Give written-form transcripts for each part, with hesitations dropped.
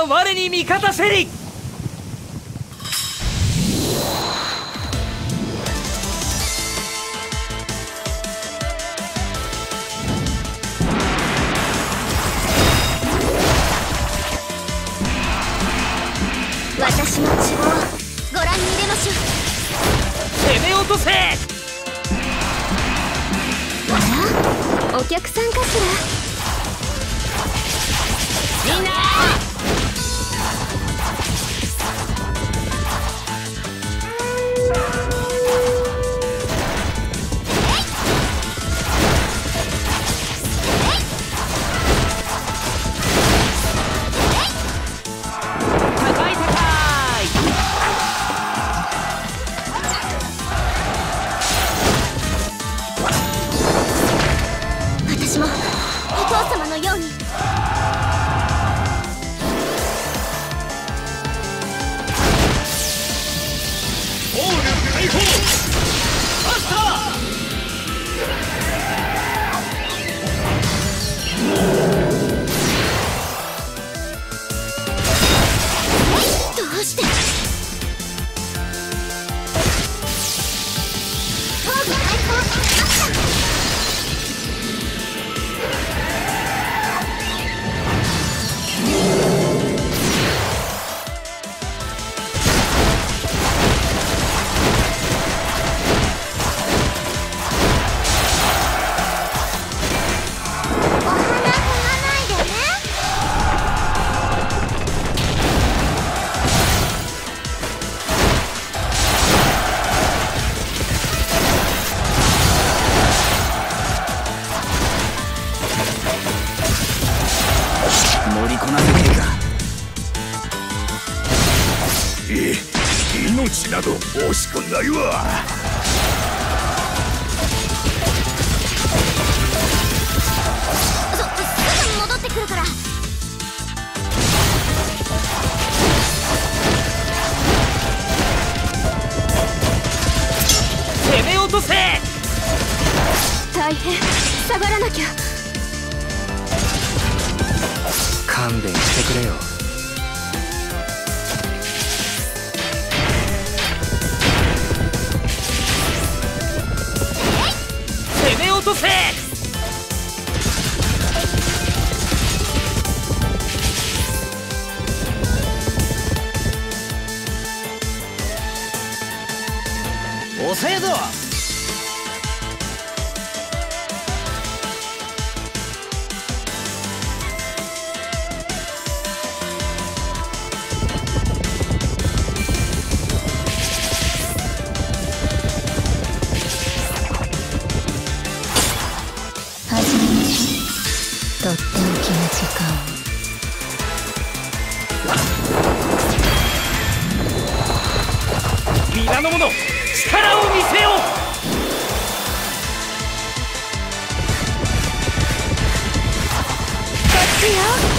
は我に味方せり。 私の希望ご覧に入れましょう。 攻め落とせ。 あら、お客さんかしら。みんな私もお父様のように。 オール解放マスタどうして。オール解放マスター。 乗りこなせねえか。命など惜しくないわ。 すぐ戻ってくるから。 攻め落とせ。 大変、下がらなきゃ。 勘弁してくれよ。 攻め落とせ。遅えぞ。 始めましょう。とっておきの時間を。 皆の者、力を見せよ。 こっちよ。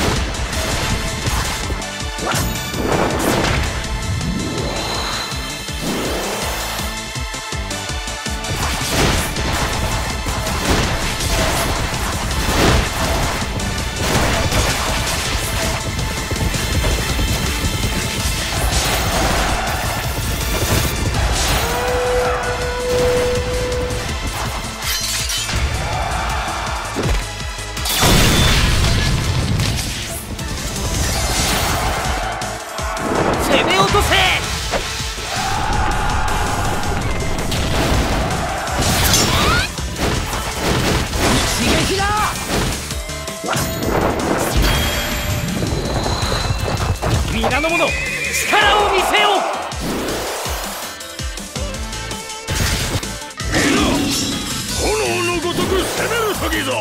攻め落とせ。一撃だ。皆の者、力を見せよ。炎のごとく攻める時ぞ。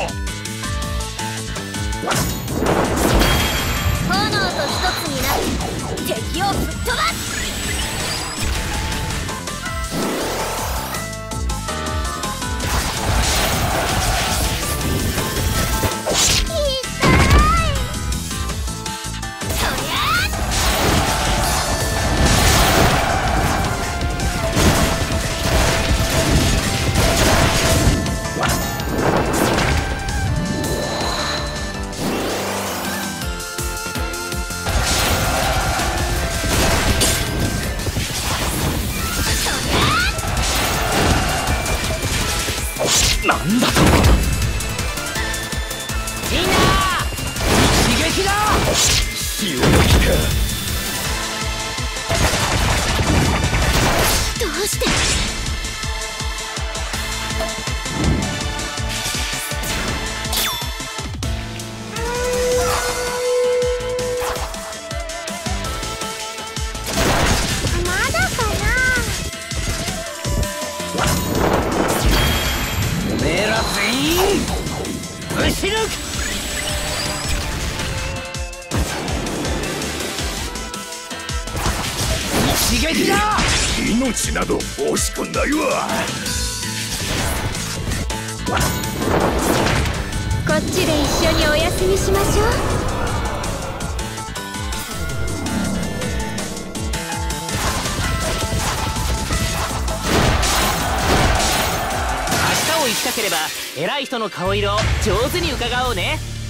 炎と一つになり敵を吹っ飛ばす。 なんだと。 みんな一撃だ。 潮時か。 どうして。まだかな。 おめえら全員ぶち抜く。一撃だ。 命など惜しくないわ。 こっちで一緒にお休みしましょう。 明日を生きたければ偉い人の顔色を上手に伺おうね。